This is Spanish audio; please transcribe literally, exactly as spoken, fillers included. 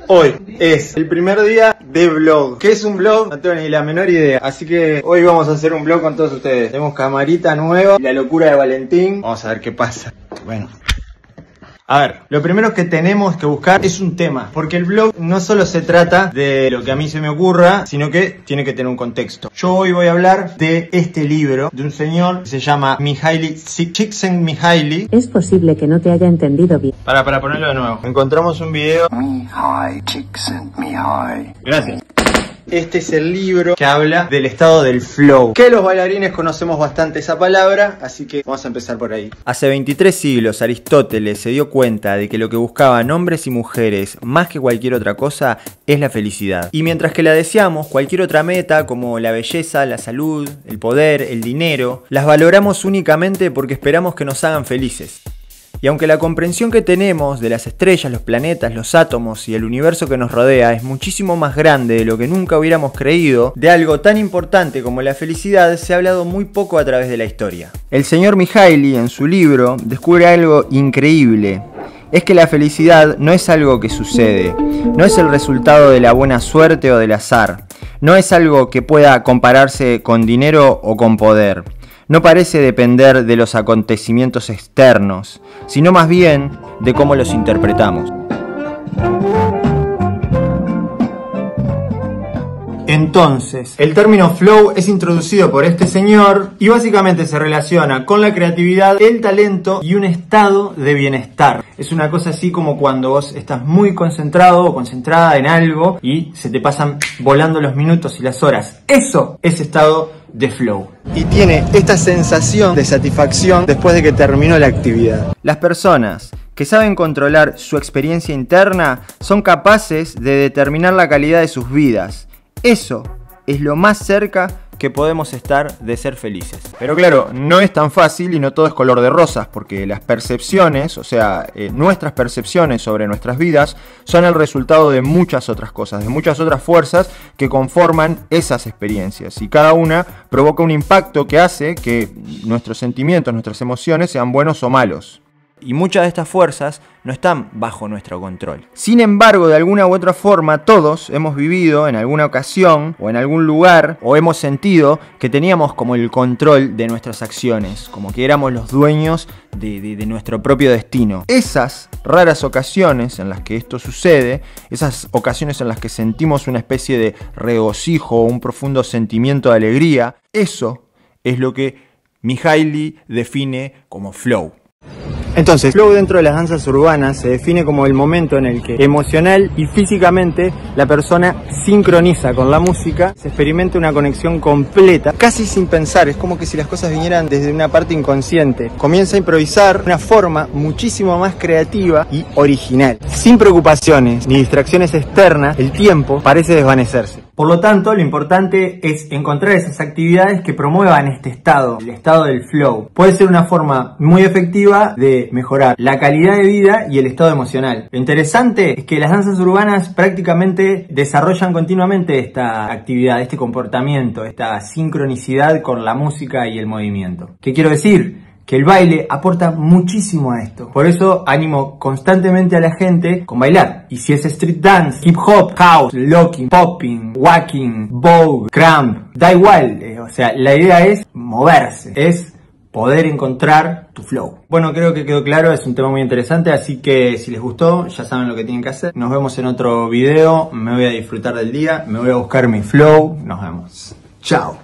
Hoy es el primer día de vlog. ¿Qué es un vlog? No tengo ni la menor idea. Así que hoy vamos a hacer un vlog con todos ustedes. Tenemos camarita nueva, la locura de Valentín. Vamos a ver qué pasa. Bueno. A ver, lo primero que tenemos que buscar es un tema, porque el vlog no solo se trata de lo que a mí se me ocurra, sino que tiene que tener un contexto. Yo hoy voy a hablar de este libro, de un señor que se llama Mihaly Csikszentmihalyi. Es posible que no te haya entendido bien. Para, para ponerlo de nuevo. Encontramos un video. Mihaly Csikszentmihalyi. Gracias. Este es el libro que habla del estado del flow, que los bailarines conocemos bastante esa palabra, así que vamos a empezar por ahí. Hace veintitrés siglos Aristóteles se dio cuenta de que lo que buscaban hombres y mujeres más que cualquier otra cosa es la felicidad. Y mientras que la deseamos, cualquier otra meta como la belleza, la salud, el poder, el dinero, las valoramos únicamente porque esperamos que nos hagan felices. Y aunque la comprensión que tenemos de las estrellas, los planetas, los átomos y el universo que nos rodea es muchísimo más grande de lo que nunca hubiéramos creído, de algo tan importante como la felicidad se ha hablado muy poco a través de la historia. El señor Mihaly en su libro descubre algo increíble. Es que la felicidad no es algo que sucede, no es el resultado de la buena suerte o del azar, no es algo que pueda compararse con dinero o con poder. No parece depender de los acontecimientos externos, sino más bien de cómo los interpretamos. Entonces, el término flow es introducido por este señor y básicamente se relaciona con la creatividad, el talento y un estado de bienestar. Es una cosa así como cuando vos estás muy concentrado o concentrada en algo y se te pasan volando los minutos y las horas. Eso es estado de flow. Y tiene esta sensación de satisfacción después de que terminó la actividad. Las personas que saben controlar su experiencia interna son capaces de determinar la calidad de sus vidas. Eso es lo más cerca que podemos estar de ser felices. Pero claro, no es tan fácil y no todo es color de rosas, porque las percepciones, o sea, eh, nuestras percepciones sobre nuestras vidas son el resultado de muchas otras cosas, de muchas otras fuerzas que conforman esas experiencias. Y cada una provoca un impacto que hace que nuestros sentimientos, nuestras emociones sean buenos o malos. Y muchas de estas fuerzas no están bajo nuestro control. Sin embargo, de alguna u otra forma, todos hemos vivido en alguna ocasión o en algún lugar o hemos sentido que teníamos como el control de nuestras acciones, como que éramos los dueños de, de, de nuestro propio destino. Esas raras ocasiones en las que esto sucede, esas ocasiones en las que sentimos una especie de regocijo o un profundo sentimiento de alegría, eso es lo que Mihaly define como flow. Entonces, flow dentro de las danzas urbanas se define como el momento en el que emocional y físicamente la persona sincroniza con la música, se experimenta una conexión completa, casi sin pensar, es como que si las cosas vinieran desde una parte inconsciente. Comienza a improvisar de una forma muchísimo más creativa y original. Sin preocupaciones ni distracciones externas, el tiempo parece desvanecerse. Por lo tanto, lo importante es encontrar esas actividades que promuevan este estado, el estado del flow. Puede ser una forma muy efectiva de mejorar la calidad de vida y el estado emocional. Lo interesante es que las danzas urbanas prácticamente desarrollan continuamente esta actividad, este comportamiento, esta sincronicidad con la música y el movimiento. ¿Qué quiero decir? Que el baile aporta muchísimo a esto. Por eso animo constantemente a la gente con bailar. Y si es street dance, hip hop, house, locking, popping, walking, vogue, cramp, da igual. Eh, o sea, la idea es moverse, es poder encontrar tu flow. Bueno, creo que quedó claro, es un tema muy interesante, así que si les gustó, ya saben lo que tienen que hacer. Nos vemos en otro video, me voy a disfrutar del día, me voy a buscar mi flow, nos vemos. Chao.